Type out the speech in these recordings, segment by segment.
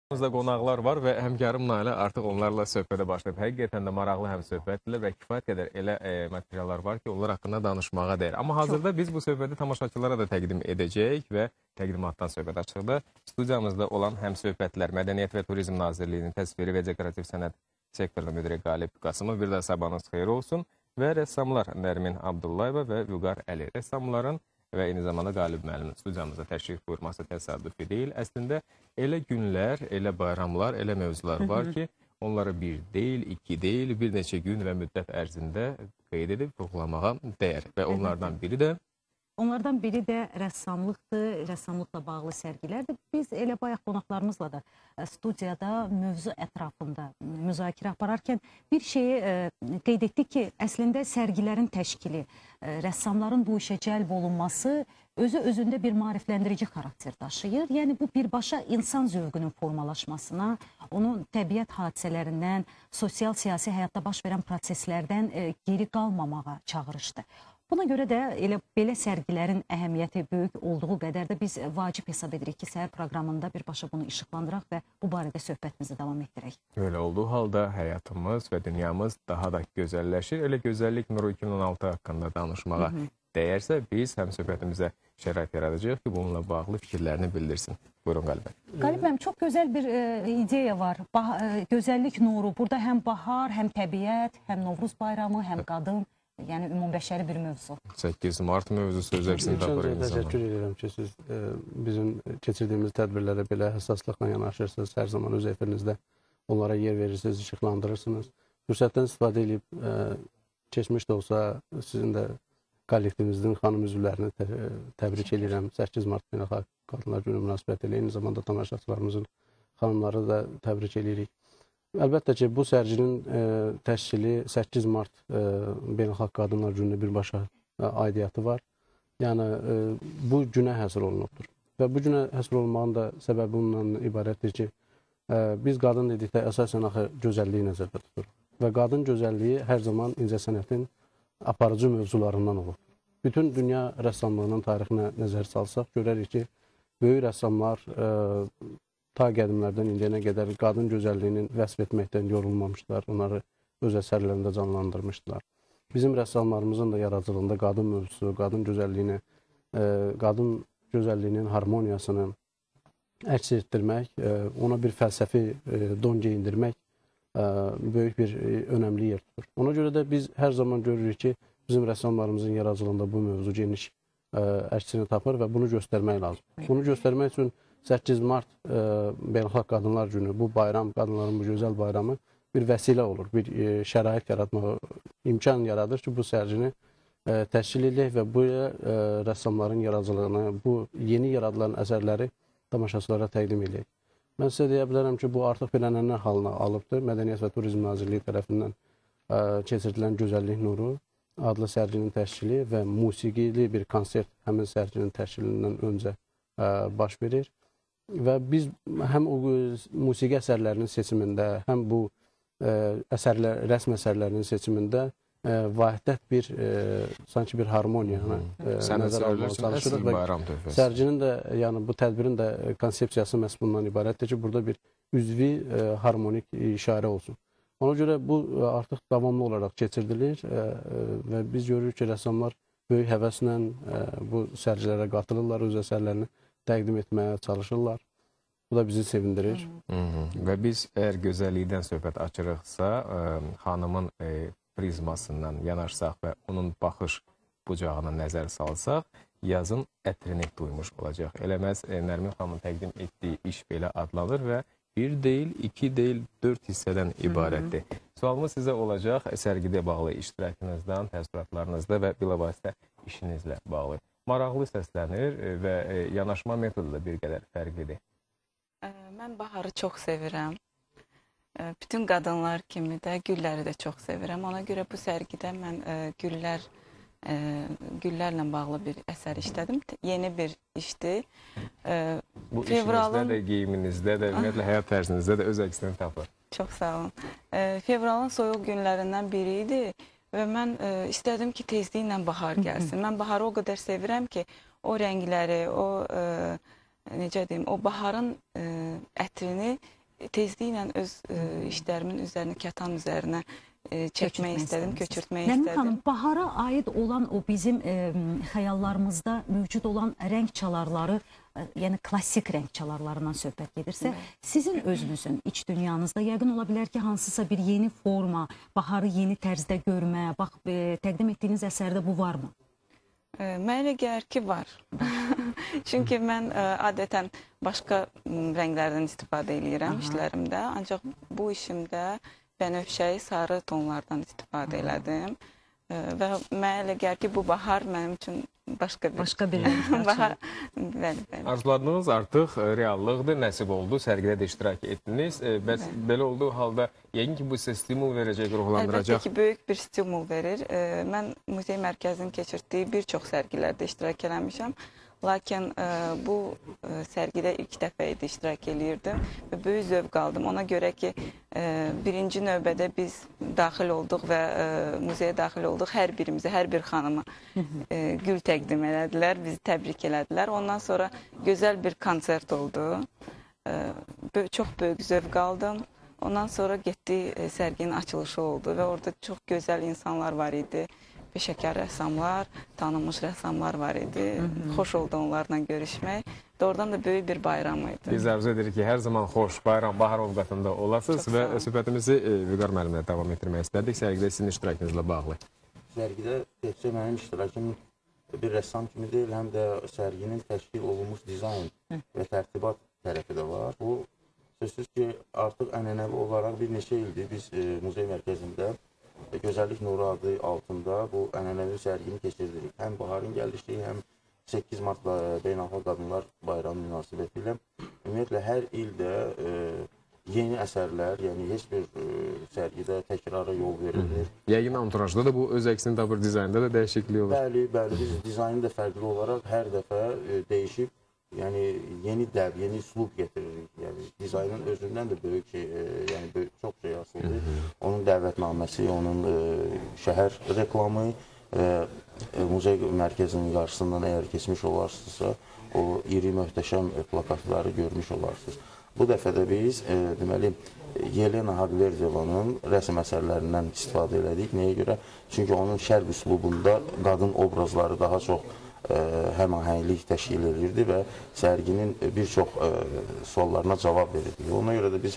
Yanımızda qonaqlar var və həmkarım Nailə artıq onlarla söhbətə başlayıb. Həqiqətən də maraqlı həm söhbətdirlər və kifayət qədər elə materiallar var ki, onlar haqqında danışmağa dəyər. Amma hazırda biz bu söhbəti tamaşaçılara da təqdim edəcəyik və təqdimatdan söhbət açıqda. Studiyamızda olan həm söhbətlər Mədəniyyət və Turizm Nazirliyinin təsviri və dekorativ sənət sektorunun müdiri Qalib Qasımov, bir də sabahınız xeyir olsun və rəssamlar Nərmin Abdullayeva və Vüqar Əli. Rəssamların və eyni zamanda Qalib müəllimin studiyamıza təşrif buyurması təsadüfi deyil. Əslində elə günlər, elə bayramlar, elə mövzular var ki, onları bir deyil, iki deyil, bir neçə gün və müddət ərzində qeyd edib vurğulamağa dəyər. Və Onlardan biri də rəssamlıqdır, rəssamlıqla bağlı sərgilərdir. Biz elə bayaq qonaqlarımızla da studiyada mövzu ətrafında müzakirə apararkən bir şeyi qeyd etdik ki, əslində sərgilərin təşkili, rəssamların bu işə cəlb olunması özü-özündə bir maarifləndirici xarakter daşıyır. Yəni bu birbaşa insan zövqünün formalaşmasına, onun təbiət hadisələrindən, sosial-siyasi həyatda baş verən proseslərdən geri qalmamağa çağırışdır. Buna görə də elə belə sərgilərin əhəmiyyəti böyük olduğu qədər də biz vacib hesab edirik ki, səhər proqramında birbaşa bunu işıqlandıraq və bu barədə söhbətimizi davam etdirək. Öyle olduğu halda həyatımız və dünyamız daha da gözəlləşir. Elə gözəllik Nuru 2016 haqqında danışmağa dəyərsə, biz həm söhbətimizə şərait yaradacağıq ki, bununla bağlı fikirlərini bildirsin. Buyurun Qalib. Qalib mənim, çox gözəl bir ideya var. Gözəllik nuru. Burada həm bahar, həm təbiət, həm Novruz bayramı, həm qadın. Yəni ümumbəşəri bir mövzu. 8 Mart mövzusu öz əksini tapır. Təşəkkür edirəm ki, siz bizim keçirdiyimiz tədbirlərə belə həssaslıqla yanaşırsınız. Hər zaman öz efirinizdə onlara yer verirsiniz, işıqlandırırsınız. Fürsətdən istifadə edib keçmiş də olsa sizin də kollektivinizin xanım üzvlərini təbrik edirəm. 8 Mart Beynəlxalq Qadınlar Günü münasibətilə eyni zamanda tamaşaçılarımızın xanımları da təbrik edirik. Əlbəttə ki, bu sərginin təşkili 8 Mart Beynəlxalq Qadınlar Günündə birbaşa aidiyyatı var. Yəni, bu günə həsr olunubdur. Və bu günə həsr olunmağın da səbəbi ondan ibarətdir ki, biz qadın dedikdə əsasən axı gözəlliyi nəzərdə tuturuq. Və qadın gözəlliyi hər zaman incəsənətin aparıcı mövzularından olur. Bütün dünya rəssamlığının tarixinə nəzər salsaq, görərik ki, böyük rəssamlar ta qədimlərdən indiyənə qədər qadın gözəlliyini vəsf etməkdən yorulmamışlar, onları öz əsərlərində canlandırmışdılar. Bizim rəssamlarımızın da yaradıcılığında qadın mövzusu, qadın gözəlliyinin harmoniyasını əks etdirmək, ona bir fəlsəfi don geyindirmək böyük bir önəmli yer tutur. Ona görə də biz hər zaman görürük ki, bizim rəssamlarımızın yaradıcılığında bu mövzu geniş əksini tapır və bunu göstərmək lazım. Bunu göstərmək üçün 8 Mart Beynəlxalq Qadınlar Günü, bu bayram, qadınların bu gözəl bayramı bir vəsilə olur, bir şərait yaratmağa imkan yaradır ki, bu sərgini təşkil edək və bu rəssamların yaradıcılığını, bu yeni yaradılan əsərləri tamaşaçılara təqdim edək. Mən sizə deyə bilərəm ki, bu artıq bilənənlər halına alıbdır. Mədəniyyət və Turizm Nazirliyi tərəfindən keçirilən Gözəllik Nuru adlı sərginin təşkili və musiqili bir konsert həmin sərginin təşkilindən öncə baş verir. Və biz həm o musiqi əsərlərinin seçimində, həm bu rəsm əsərlərinin seçimində vahdət bir, sanki bir harmoniyanı nəzər almağa çalışırıq və sərginin də, yəni bu tədbirin də konsepsiyası məhz bundan ibarətdir ki, burada bir üzvi harmonik işarə olsun. Ona görə bu artıq davamlı olaraq keçirilir və biz görürük ki, rəssamlar böyük həvəslə bu sərgilərə qatılırlar, öz əsərlərini təqdim etməyə çalışırlar. Bu da bizi sevindirir. Və biz əgər gözəllikdən söhbət açırıqsa, xanımın prizmasından yanaşsaq və onun baxış bucağına nəzər salsaq, yazın ətrini duymuş olacaq. Eləməz, Nərmin xanımın təqdim etdiyi iş belə adlanır və bir deyil, iki deyil, 4 hissədən ibarətdir. Sualımız sizə olacaq, sərgidə bağlı iştirakınızdan, təəssüratlarınızda və bilavasitə işinizlə bağlı. Maraqlı səslənir və yanaşma metodu da bir qədər fərqlidir. Mən baharı çox sevirəm. Bütün qadınlar kimi də gülləri də çox sevirəm. Ona görə bu sərgidə mən güllərlə bağlı bir əsər işlədim. Yeni bir işdir. Bu işinizdə də, geyiminizdə də, ümumiyyətlə həyat tərzinizdə də öz əksini tapır. Çox sağ olun. Fevralın soyuq günlərindən biri idi. Və mən istədim ki, tezliklə bahar gəlsin. Mən baharı o qədər sevirəm ki, o rəngləri, necə deyim, o baharın ətrini tezliklə öz işlərimin üzərinə, kətan üzərinə çəkmək istədim, köçürtmək Nərmin istədim. xanım, bahara aid olan o bizim xəyallarımızda mövcud olan rəng çalarları, yəni klassik rəng çalarlarından söhbət gedirsə, sizin özünüzün iç dünyanızda yəqin ola bilər ki, hansısa bir yeni forma, baharı yeni tərzdə görmə, bax, təqdim etdiyiniz əsərdə bu varmı? Mənə elə gəlir ki, var. Çünki mən adətən başqa rənglərdən istifadə edirəm işlərimdə, ancaq bu işimdə bənövşəyi, sarı tonlardan istifadə elədim. Və mənə elə gəlir ki, bu bahar mənim üçün başqa bir bahar. Bəli. Arzuladığınız artıq reallıqdır, nəsib oldu, sərgidə də iştirak etdiniz. Bəs belə olduğu halda yəqin ki, bu sizə stimul verəcək, ruhlandıracaq. Əlbəttə ki, böyük bir stimul verir. Mən muzey mərkəzinin keçirdiyi bir çox sərgilərdə iştirak eləmişəm. Lakin bu sərgidə ilk dəfə idi iştirak eləyirdim və böyük zövq aldım. Ona görə ki, birinci növbədə biz daxil olduq və muzeyə daxil olduq. Hər birimizi, hər bir xanıma gül təqdim elədilər, bizi təbrik elədilər. Ondan sonra gözəl bir konsert oldu. Çox böyük zövq aldım. Ondan sonra getdi, sərginin açılışı oldu və orada çox gözəl insanlar var idi. Peşəkar rəssamlar, tanınmış rəssamlar var idi. Xoş oldu onlarla görüşmək. Doğrudan da böyük bir bayram idi. Biz arzu edirik ki, hər zaman xoş bayram, bahar ovqatında olasınız və söhbətimizi Vüqar müəllimlə davam etdirmək istədik. Sərgidə sizin iştirakınızla bağlı. Sərgidə təkcə mənim iştirakım bir rəssam kimi deyil, həm də sərginin təşkil olunmuş dizayn və tərtibat tərəfi də var. Bu, sözsüz ki, artıq ənənəvi olaraq bir neçə ildir biz muzey mərkəzində Gözəllik Nuru adı altında bu ənənəvi sərgini keçirdirik. Həm baharın gəlişi, həm 8 Mart Beynəlxalq Qadınlar Bayramı münasibəti ilə ümumiyyətlə hər ildə yeni əsərlər, yəni heç bir sərgidə təkrara yol verilir. Yəqin anturajda da bu öz əksini tapır, dizaynda da dəyişiklik olur. Bəli, biz dizaynı da fərqli olaraq hər dəfə dəyişib, yəni yeni dəb, yeni üslub getiririk. Yəni dizaynın özündən də böyük şey, yəni çox şey asılıdır. Onun dəvətnaməsi, onun şəhər reklamı və muzey mərkəzinin qarşısından əgər keçmiş olarsınızsa, o iri möhtəşəm plakatları görmüş olarsınız. Bu dəfə də biz deməli Yelena Haqverdiyevanın rəsm əsərlərindən istifadə elədik. Nəyə görə? Çünki onun şərq üslubunda qadın obrazları daha çox həmahənglik təşkil edirdi və sərginin bir çox suallarına cavab verirdi. Ona görə də biz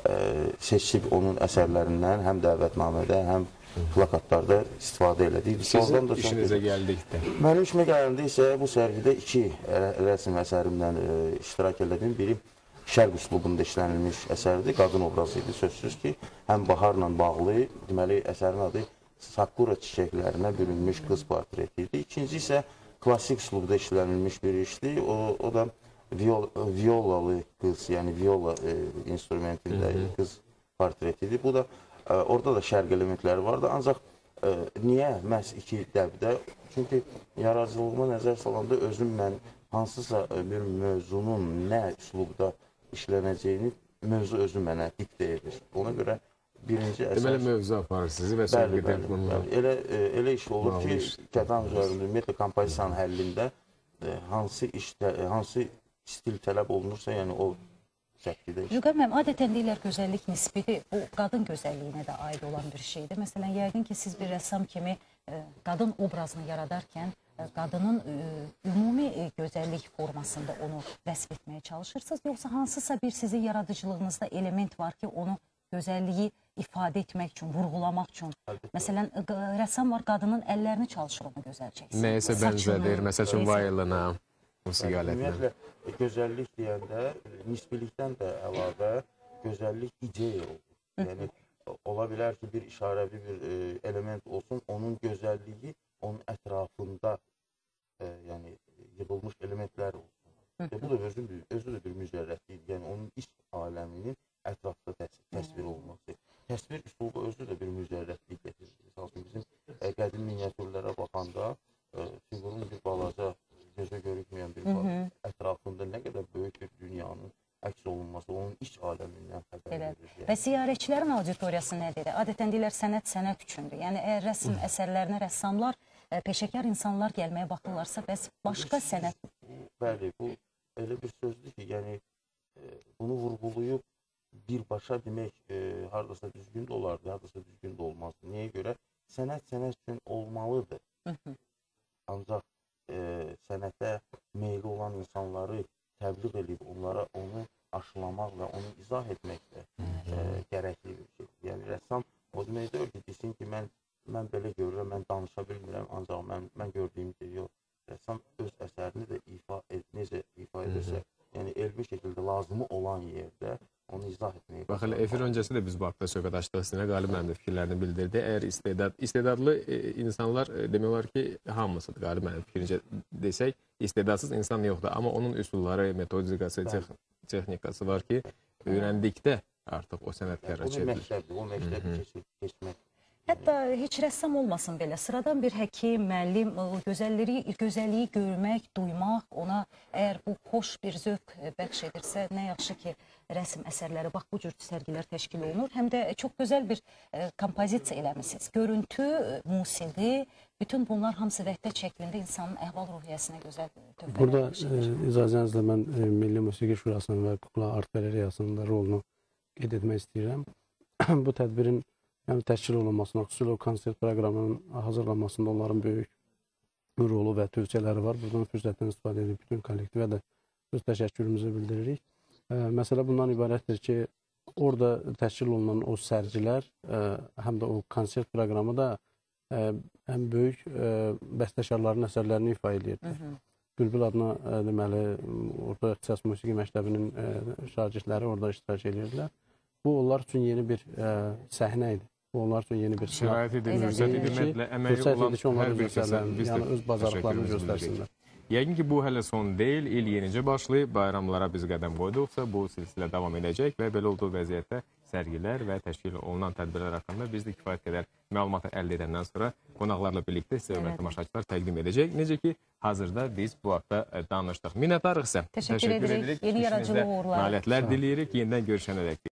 seçib onun əsərlərindən həm dəvətnamədə, həm plakatlarda istifadə elədik. Sizin işinizə gəldikdə? Mənim işimə gələndə isə bu sərgidə 2 rəsm əsərimdən iştirak elədim. Biri şərq üslubunda işlənilmiş əsərdir, qadın obrazı idi. Sözsüz ki, həm baharla bağlı, deməli əsərin adı sakura çiçəklərinə bürünmüş qız portreti idi. İkinci isə klassik üslubda işlənilmiş bir işdir. O da violalı qız, yəni viola instrumentində qız portretidir. Bu da, orada da şərq elementləri vardı. Ancaq niyə məhz 2 dəbdə? Çünki yaradıcılığıma nəzər salanda özüm mən hansısa bir mövzunun nə üslubda işlənəcəyini mövzu özü mənə diktə edir. Ona görə birinci əsas... Deməli, mövzu aparır sizi və bəli. Elə iş olur ki, kətan üzərində, ümumiyyətlə, kompozisiyanın həllində hansı stil tələb olunursa, yəni o şəkildə iş. Vüqar müəllim, adətən deyirlər gözəllik nisbidir, bu qadın gözəlliyinə də aid olan bir şeydir. Məsələn, yəqin ki, siz bir rəssam kimi qadın obrazını yaradarkən qadının ümumi gözəllik formasında onu vəsf etməyə çalışırsınız, yoxsa hansısa bir sizin yaradıcılığınızda element var ki, onu gözəlliyi ifadə etmək üçün, vurğulamaq üçün. Məsələn, rəssam var, qadının əllərini çalışır onu gözəl çəksin. Nəyəsə bənzədir, məsəl üçün vayılına, musiqi alətinə. Ümumiyyətlə, gözəllik deyəndə, nisbilikdən də əlavə gözəllik ideya olur. Yəni, ola bilər ki, bir işarəvi bir element olsun, onun gözəlliyi onun ətrafında yığılmış elementlər olsun. Bu da özü də bir mücərrətlidir. Yəni, onun iç aləminin ətrafda təsvir olması. Təsvir üslubu özü də bir mücərrətlik getirir. Bizim qədim miniatürlərə baxanda fiqurun bir balaca, gözə görükməyən bir ətrafında nə qədər böyük bir dünyanın əks olunması, onun iç aləmindən xəbər verir. Və ziyarətçilərin auditoriyası nədir? Adətən deyirlər, sənət üçündür. Yəni, əgər rəsm əsərlərinə rəssamlar, peşəkar insanlar gəlməyə baxırlarsa, bəs başqa sənət... Bəli, bu elə bir sözdür ki, yəni bunu vurğulayıb birbaşa demək hardasa düzgün də olardı, hardasa düzgün də olmazdı. Niyə görə? Sənət üçün olmalıdır. Ancaq sənətə meyli olan insanları təbliğ edib, onlara onu aşılamaq və onu izah etmək də gərəkli bir şey. Yəni rəssam o demək deyil ki, desin ki, mən belə görürəm, mən danışa bilmirəm, ancaq mən gördüyüm şey yox. Rəssam öz əsərini də necə ifa edirsə, yəni elmi şəkildə lazımı olan yerdə onu izah etməyə. Bax, elə efir öncəsi də biz bu haqda söhbət açdıq sizinlə, Qalib mənim də fikirlərini bildirdi. Əgər istedadlı insanlar demək olar ki, hamısıdır, Qalib mənim fikrincə desək, istedadsız insan yoxdur. Amma onun üsulları, metodikası, texnikası var ki, öyrəndikdə artıq o sənətkara çevrilir. O məktəbi keçmək. Hətta heç rəssam olmasın belə, sıradan bir həkim, müəllim, o gözəlliyi görmək, duymaq, ona əgər bu xoş bir zövq bəxş edirsə, nə yaxşı ki, rəsm əsərləri, bax bu cür sərgilər təşkil olunur. Həm də çox gözəl bir kompozisiya eləmişsiniz. Görüntü, musiqi, bütün bunlar hamısı vəhdət şəklində insanın əhval-ruhiyyəsinə gözəl töhfə Burada verir. icazənizlə mən Milli Musiqi Şurasının və Kukla Art Galereyasının da rolunu qeyd etmək istəyirəm. Bu tədbirin təşkil olunmasına, xüsusilə o konsert proqramının hazırlanmasında onların böyük rolu və tövsiyələri var. Buradan fürsətdən istifadə edib bütün kollektivə də öz təşəkkürümüzü bildiririk. Məsələ bundan ibarətdir ki, orada təşkil olunan o sərgilər, həm də o konsert proqramı da həm böyük bəstəkarların əsərlərini ifa edirdi. Bülbül adına deməli, orada İxtisas Musiqi Məktəbinin şagirdləri orada iştirak edirdilər. Bu, onlar üçün yeni bir səhnə idi. Bu, onlar üçün yeni bir şərait idi, fürsət idi, ümumiyyətlə əməyi olan hər bir kəsən biz də öz bacarıqlarını göstərsinlər. Yəqin ki, bu hələ son deyil, il yenicə başlayıb, bayramlara biz qədəm qoyduqsa, bu silsilə davam edəcək və belə olduğu vəziyyətdə sərgilər və təşkil olunan tədbirlər haqqında biz də kifayət qədər məlumatı əldə edəndən sonra qonaqlarla birlikdə sizə hörmətli tamaşaçılar təqdim edəcək. Necə ki, hazırda biz bu haqda danışdıq. Minnətdarıq sizə. Təşəkkür edirik. Yeni yaradıcılıq uğurlar. Nailiyyətlər diləyirik. Yenidən görüşənədək.